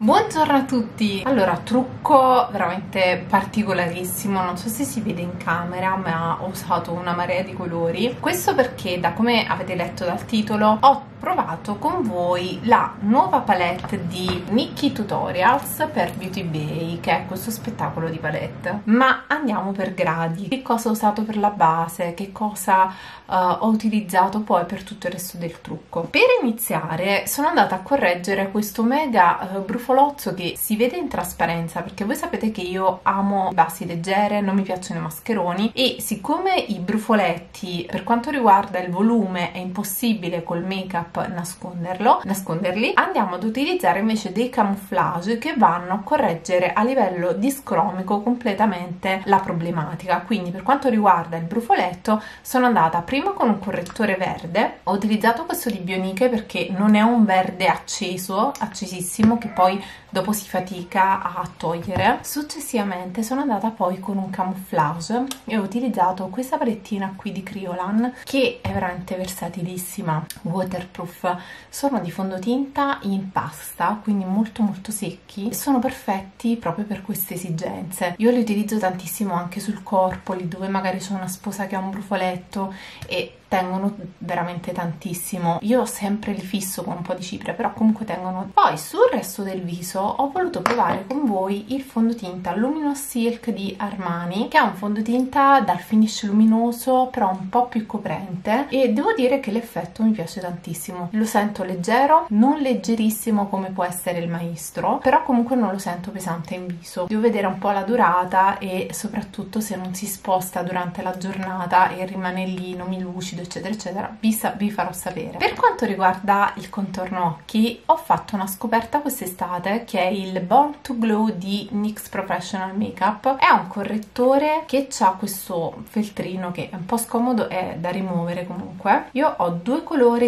Buongiorno a tutti! Allora, trucco veramente particolarissimo, non so se si vede in camera, ma ho usato una marea di colori. Questo perché, da come avete letto dal titolo, ho provato con voi la nuova palette di Nikkie Tutorials per Beauty Bay, che è questo spettacolo di palette. Ma andiamo per gradi. Che cosa ho usato per la base, che cosa ho utilizzato poi per tutto il resto del trucco. Per iniziare sono andata a correggere questo mega brufolozzo che si vede in trasparenza, perché voi sapete che io amo basi leggere, non mi piacciono i mascheroni, e siccome i brufoletti per quanto riguarda il volume è impossibile col make up nasconderli, andiamo ad utilizzare invece dei camouflage che vanno a correggere a livello discromico completamente la problematica. Quindi per quanto riguarda il brufoletto sono andata prima con un correttore verde, ho utilizzato questo di Bioniche perché non è un verde accesissimo che poi dopo si fatica a togliere. Successivamente sono andata poi con un camouflage e ho utilizzato questa palettina qui di Kryolan, che è veramente versatilissima, waterproof. Sono di fondotinta in pasta, quindi molto secchi, e sono perfetti proprio per queste esigenze. Io li utilizzo tantissimo anche sul corpo, lì dove magari c'è una sposa che ha un brufoletto, e tengono veramente tantissimo. Io sempre li fisso con un po' di cipria, però comunque tengono. Poi sul resto del viso ho voluto provare con voi il fondotinta Luminous Silk di Armani, che è un fondotinta dal finish luminoso però un po' più coprente, e devo dire che l'effetto mi piace tantissimo. Lo sento leggero, non leggerissimo come può essere il Maestro, però comunque non lo sento pesante in viso. Devo vedere un po' la durata e soprattutto se non si sposta durante la giornata e rimane lì, non mi lucido eccetera eccetera, vi farò sapere. Per quanto riguarda il contorno occhi, ho fatto una scoperta quest'estate che è il Born to Glow di NYX Professional Makeup. È un correttore che ha questo feltrino che è un po' scomodo, è da rimuovere comunque. Io ho due colori,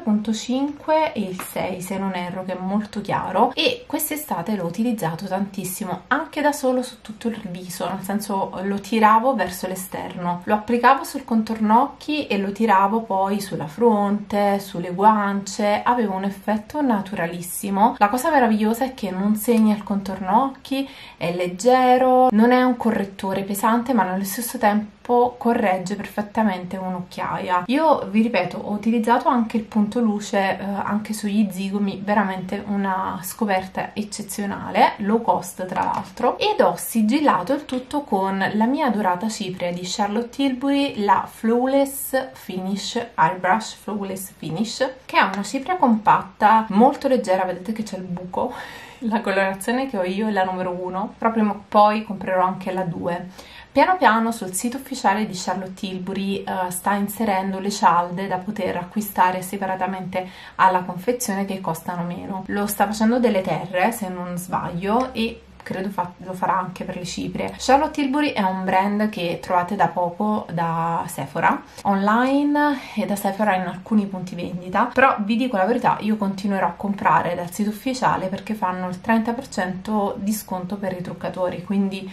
7.5 e il 6 se non erro, che è molto chiaro, e quest'estate l'ho utilizzato tantissimo anche da solo su tutto il viso, nel senso lo tiravo verso l'esterno, lo applicavo sul contorno occhi e lo tiravo poi sulla fronte, sulle guance, avevo un effetto naturalissimo. La cosa meravigliosa è che non segna il contorno occhi, è leggero, non è un correttore pesante, ma nello stesso tempo corregge perfettamente un'occhiaia. Io vi ripeto, ho utilizzato anche il punto luce anche sugli zigomi, veramente una scoperta eccezionale, low cost tra l'altro, ed ho sigillato il tutto con la mia dorata cipria di Charlotte Tilbury, la Flawless Finish Airbrush Flawless Finish, che è una cipria compatta molto leggera. Vedete che c'è il buco. La colorazione che ho io è la numero 1, proprio poi comprerò anche la 2. Piano piano sul sito ufficiale di Charlotte Tilbury sta inserendo le cialde da poter acquistare separatamente alla confezione, che costano meno. Lo sta facendo delle Terre se non sbaglio, e credo lo farà anche per le ciprie. Charlotte Tilbury è un brand che trovate da poco da Sephora online e da Sephora in alcuni punti vendita, però vi dico la verità, io continuerò a comprare dal sito ufficiale perché fanno il 30% di sconto per i truccatori, quindi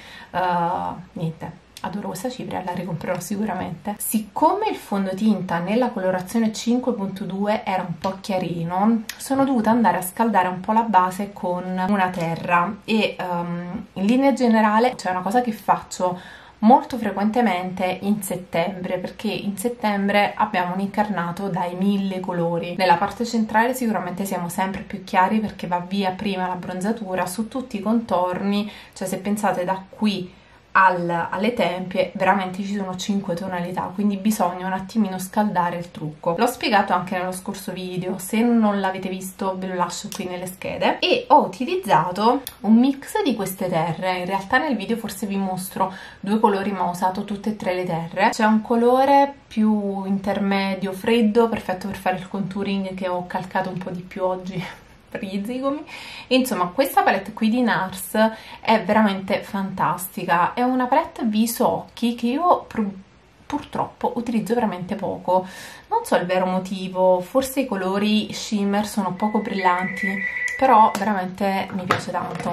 niente, adoro questa cipria, la ricomprerò sicuramente. Siccome il fondotinta nella colorazione 5.2 era un po' chiarino, sono dovuta andare a scaldare un po' la base con una terra, e in linea generale c'è una cosa che faccio molto frequentemente in settembre, perché in settembre abbiamo un incarnato dai 1000 colori. Nella parte centrale sicuramente siamo sempre più chiari perché va via prima la bronzatura su tutti i contorni, cioè se pensate da qui alle tempie veramente ci sono 5 tonalità, quindi bisogna un attimino scaldare il trucco. L'ho spiegato anche nello scorso video, se non l'avete visto ve lo lascio qui nelle schede. E ho utilizzato un mix di queste terre, in realtà nel video forse vi mostro due colori ma ho usato tutte e tre le terre. C'è un colore più intermedio freddo, perfetto per fare il contouring, che ho calcato un po' di più oggi per gli zigomi. E insomma, questa palette qui di NARS è veramente fantastica, è una palette viso occhi che io purtroppo utilizzo veramente poco, non so il vero motivo, forse i colori shimmer sono poco brillanti, però veramente mi piace tanto.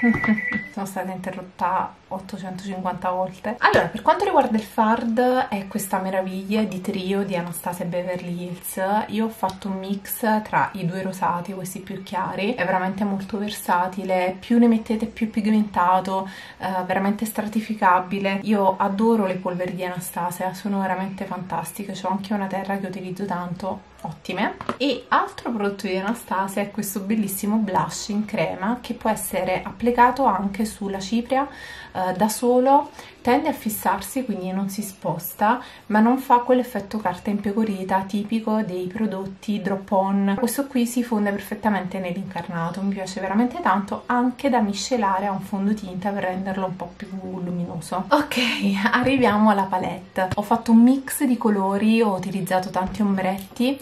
Sono stata interrotta 850 volte. Allora, per quanto riguarda il fard, è questa meraviglia di trio di Anastasia Beverly Hills. Io ho fatto un mix tra i due rosati, questi più chiari, è veramente molto versatile, più ne mettete più pigmentato, veramente stratificabile. Io adoro le polveri di Anastasia, sono veramente fantastiche, c'ho anche una terra che utilizzo tanto, ottime. E altro prodotto di Anastasia è questo bellissimo blush in crema che può essere applicato anche sulla cipria da solo, tende a fissarsi, quindi non si sposta, ma non fa quell'effetto carta impecorita tipico dei prodotti drop on. Questo qui si fonde perfettamente nell'incarnato, mi piace veramente tanto, anche da miscelare a un fondotinta per renderlo un po' più luminoso. Ok, arriviamo alla palette. Ho fatto un mix di colori, ho utilizzato tanti ombretti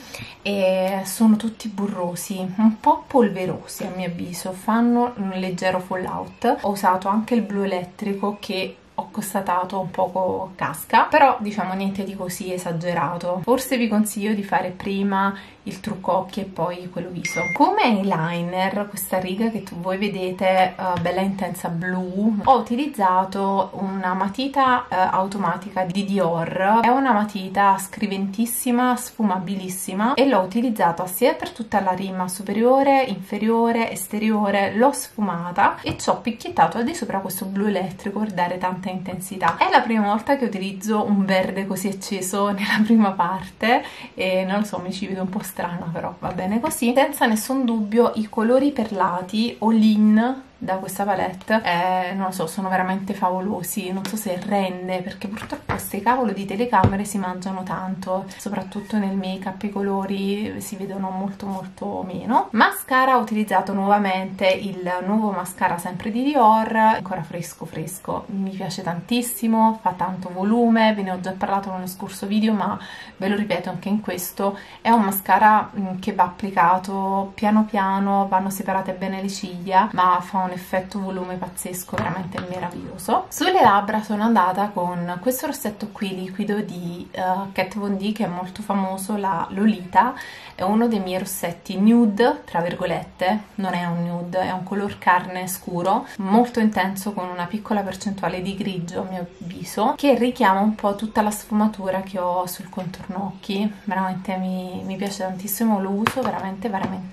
e sono tutti burrosi, un po' polverosi a mio avviso, fanno un leggero fallout. Ho usato anche il blu elettrico che ho constatato un poco casca, però diciamo niente di così esagerato. Forse vi consiglio di fare prima il trucco occhi e poi quello viso. Come eyeliner, questa riga che voi vedete bella intensa blu, ho utilizzato una matita automatica di Dior. È una matita scriventissima, sfumabilissima, e l'ho utilizzata sia per tutta la rima superiore, inferiore, esteriore. L'ho sfumata e ci ho picchiettato di sopra questo blu elettrico per dare tanta intensità. È la prima volta che utilizzo un verde così acceso nella prima parte e non lo so, mi ci vedo un po' strana, però va bene così. Senza nessun dubbio i colori perlati all-in da questa palette non lo so, sono veramente favolosi. Non so se rende, perché purtroppo queste cavolo di telecamere si mangiano tanto, soprattutto nel make up i colori si vedono molto molto meno. Mascara, ho utilizzato nuovamente il nuovo mascara sempre di Dior, ancora fresco fresco, mi piace tantissimo, fa tanto volume, ve ne ho già parlato nello scorso video ma ve lo ripeto anche in questo. È un mascara che va applicato piano piano, vanno separate bene le ciglia, ma fa un effetto volume pazzesco, veramente meraviglioso. Sulle labbra sono andata con questo rossetto qui liquido di Kat Von D, che è molto famoso, la Lolita. È uno dei miei rossetti nude, tra virgolette, non è un nude, è un color carne scuro, molto intenso, con una piccola percentuale di grigio a mio avviso, che richiama un po' tutta la sfumatura che ho sul contorno occhi. Veramente mi piace tantissimo, lo uso veramente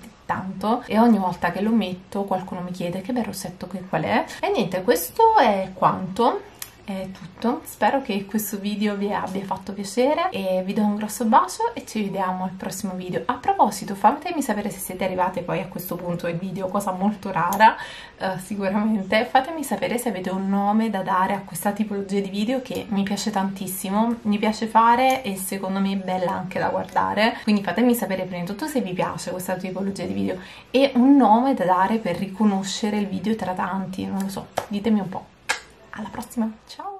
tanto e ogni volta che lo metto qualcuno mi chiede che bel rossetto, che qual è. E niente, questo è quanto. È tutto, spero che questo video vi abbia fatto piacere e vi do un grosso bacio e ci vediamo al prossimo video. A proposito, fatemi sapere se siete arrivate poi a questo punto del video, cosa molto rara sicuramente. Fatemi sapere se avete un nome da dare a questa tipologia di video che mi piace tantissimo, mi piace fare e secondo me è bella anche da guardare, quindi fatemi sapere prima di tutto se vi piace questa tipologia di video e un nome da dare per riconoscere il video tra tanti, non lo so, ditemi un po'. Alla prossima, ciao!